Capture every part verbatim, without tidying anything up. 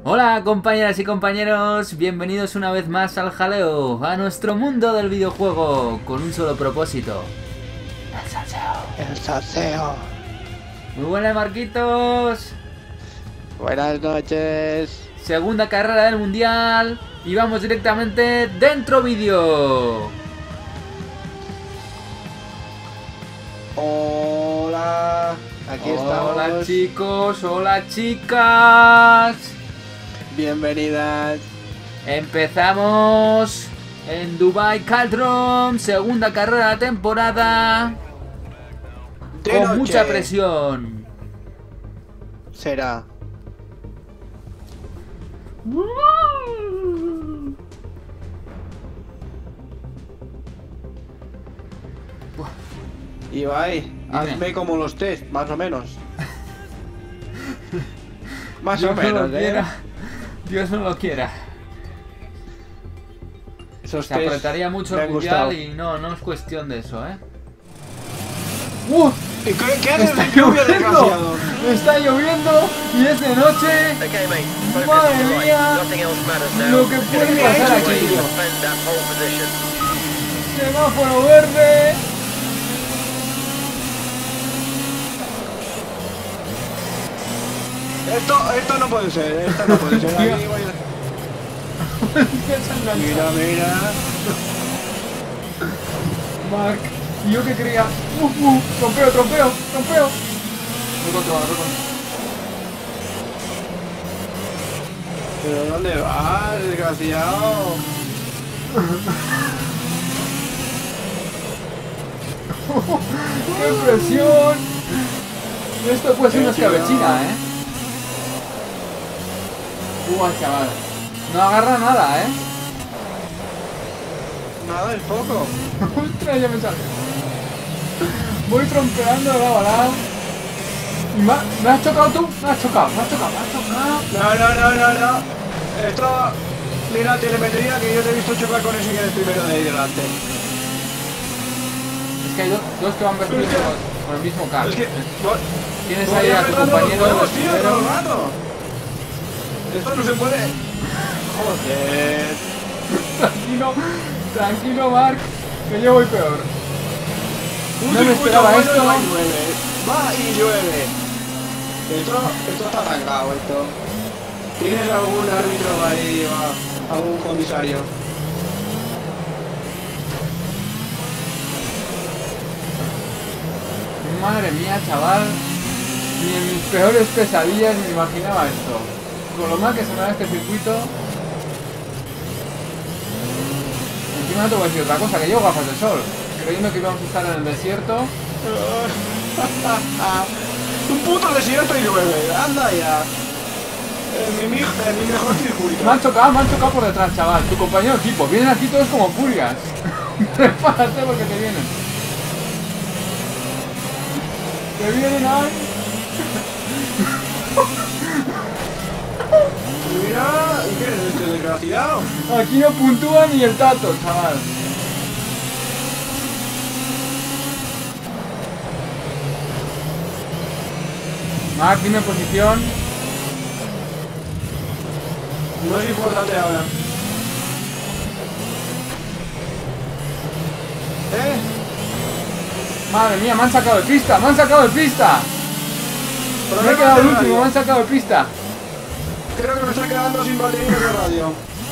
Hola compañeras y compañeros, bienvenidos una vez más al jaleo, a nuestro mundo del videojuego, con un solo propósito: el salseo. El salseo. Muy buenas, Marquitos. Buenas noches. Segunda carrera del mundial y vamos directamente dentro vídeo. Hola. Aquí estamos. Hola chicos, hola chicas. Bienvenidas. Empezamos en Dubai Caldron, segunda carrera de la temporada. De Con noche. mucha presión. Será. Ibai, hazme como los test, más o menos. Más Dios o menos, no lo ¿eh? quiera. Dios no lo quiera. Esos Se test apretaría mucho me el han mundial gustado. y no, no es cuestión de eso, ¿eh? ¡Uh! ¿Y qué, qué haces ¡Está de lluvia, lloviendo! desgraciado? ¡Está lloviendo! ¡Y es de noche! Okay, mate. Focus Madre on the right. mía, Nothing else matters now. lo que puede Get pasar away aquí. and defend that pole position. ¡Semáforo verde! Esto, esto no puede ser, esto no puede ser. Aquí voy a- Mira, mira. Mark, y yo que creía. ¡Uh, uh! ¡Trompeo, trompeo, trompeo! Recontrol, recontrol. ¿Pero dónde vas, desgraciado? ¡Qué presión! Esto puede ser una Eh, tío. escabechina, ¿eh? ¡Uah, chaval! No agarra nada, ¿eh? Nada, es poco. ¡Ostras, ya me sale! Voy trompeando de lado a lado. Y me, ha- ¿me has chocado tú? Me has chocado, me has chocado, me has chocado. No, no, no, no, no. Esto... Mira, telemetría que yo te he visto chocar con ese que eres primero de ahí delante. Es que hay dos, dos que van vestidos Es que- con, con el mismo carro. Es que... voy- Tienes voy ahí a tu apretando los compañero huevos, tío, primero. todo el rato. Esto no se puede... Joder. Tranquilo, tranquilo, Mark, que yo voy peor. Un No me circuito esperaba bueno esto. y va y llueve. Va y llueve. Esto, esto está arrancado, esto. ¿Tienes algún árbitro ahí o algún comisario? Madre mía, chaval. Ni en mis peores pesadillas me imaginaba esto. Con lo mal que se me da este circuito. Encima no te voy a decir otra cosa, que llevo gafas de sol. Creyendo que íbamos a estar en el desierto. Un puto desierto y llueve. Anda ya. En mi, mi- en mi mejor circuito. Me han chocado, me han chocado por detrás, chaval. Tu compañero de equipo. Vienen aquí todos como furias. Prepárate porque te vienen. Te vienen ahí. Mira, ¿y qué eres este desgraciado? Aquí no puntúa ni el tato, chaval. Mark, dime posición. No es importante ahora. ¿Eh? Madre mía, me han sacado de pista, me han sacado de pista. Me he Problemas quedado de el último, radio. me han sacado de pista. Creo que me estoy quedando sin batería de radio.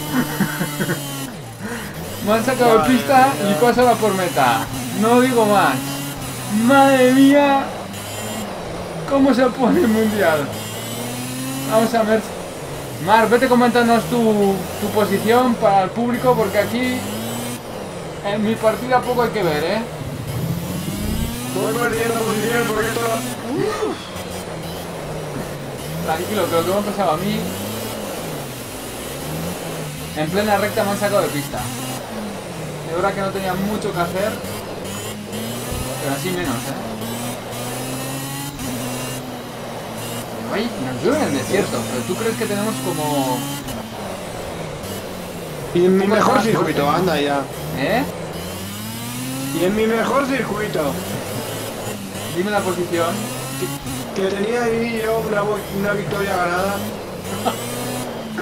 Me han sacado de Madre pista mía. y paso a la por meta. No digo más. Madre mía. ¿Cómo se pone el mundial? Vamos a ver. Mar, vete comentándonos tu, tu posición para el público porque aquí en mi partida poco hay que ver, ¿eh? Voy perdiendo posición porque esto... Tranquilo, que lo que me ha pasado a mí. En plena recta me han sacado de pista. De verdad que no tenía mucho que hacer. Pero así menos, ¿eh? Pero, oye, nos llueve en el desierto. Pero tú crees que tenemos como... Y en mi Poco mejor más circuito, fuerte. anda ya. ¿Eh? Y en mi mejor circuito. Dime la posición. Que tenía ahí yo una, vo- una victoria ganada.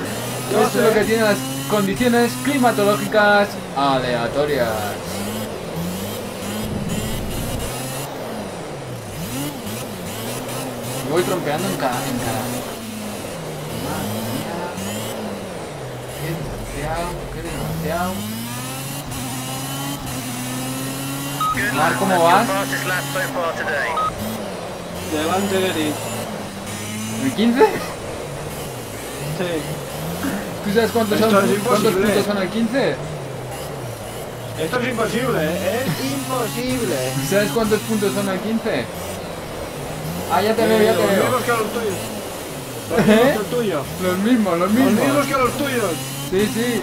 Esto es lo que tiene las condiciones climatológicas aleatorias. Me voy trompeando en cada... En cada... Madre mía. Qué desgraciado, qué desgraciado. Mar, ¿cómo vas? Fastest lap so far today. Delante de ti. ¿El quince? Sí. ¿Tú sabes cuántos, Esto son, es cuántos imposible. puntos son el quince? Esto es imposible, ¿eh? Es imposible. ¿Sabes cuántos puntos son el quince? Ah, ya te veo, ya te Los veo. mismos que los tuyos. Los mismos que el tuyo. Los mismos, los Los mismos mismos. que los tuyos. Sí, sí.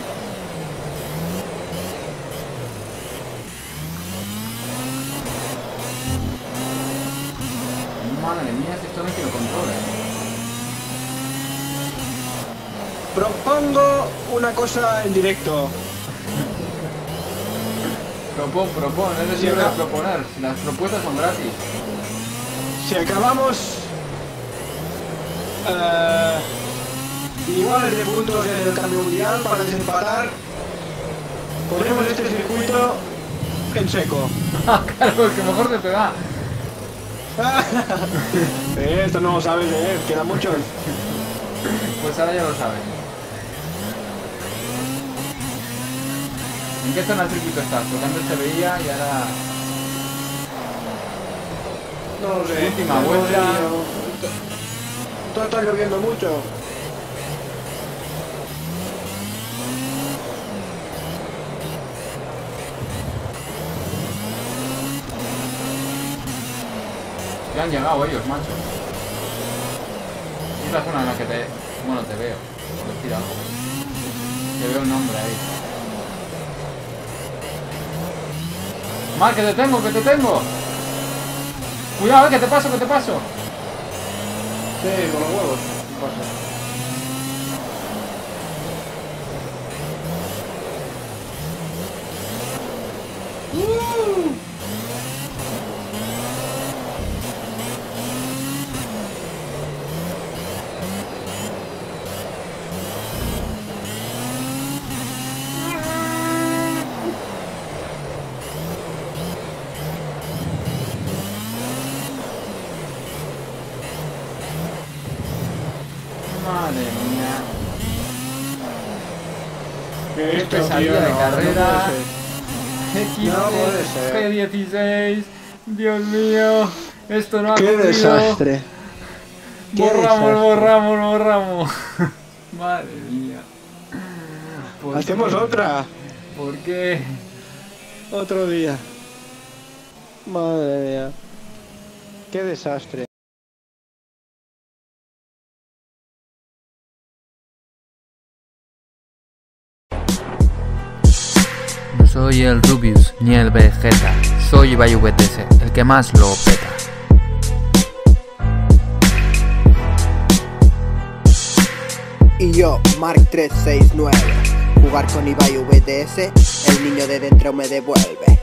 Madre mía, si esto no quiero control, eh. Propongo una cosa en directo. Propon, propon, es Sí, decir, de acá. proponer. Las propuestas son gratis. Si acabamos eh, iguales de puntos en el cambio mundial para desempatar, ponemos este circuito en seco. Ah, claro, el que mejor se te da. Eh, Esto no lo sabes leer, quedan muchos. Pues ahora ya lo sabes. ¿En qué zona del circuito estás? Porque antes se veía y ahora... No lo sé. Última No lo vuelta. sé, yo. Todo está lloviendo mucho. Ya han llegado ellos, macho. Es la zona en la que te... Bueno, te veo. Por decir algo. Te veo el nombre ahí. Mar, que te tengo, que te tengo. Cuidado, eh, que te paso, que te paso. Sí, con los huevos. ¿Qué pasa? Madre mía. Que Qué esto, pesadilla tío, de no, carrera. no puede ser. X No puede ser. G dieciséis. Dios mío. Esto no ha Qué ocurrido. desastre. Qué Borramos, desastre. borramos, borramos. Madre mía. ¿Por Hacemos qué? otra. ¿Por qué? Otro día. Madre mía. Qué desastre. No soy el Rubius ni el Vegeta, soy Ibai V T S, el que más lo peta. Y yo, Mark tres seis nueve, jugar con Ibai V T S, el niño de dentro me devuelve.